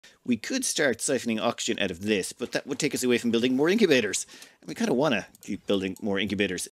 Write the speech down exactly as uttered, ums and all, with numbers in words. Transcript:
We could start siphoning oxygen out of this, but that would take us away from building more incubators. And we kind of want to keep building more incubators